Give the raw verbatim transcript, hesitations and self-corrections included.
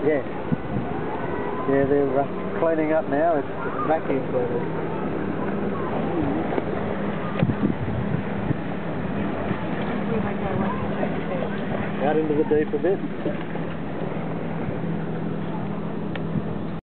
Yeah. Yeah, they're uh, cleaning up now. It's vacuum cleaners. Out into the deep a bit.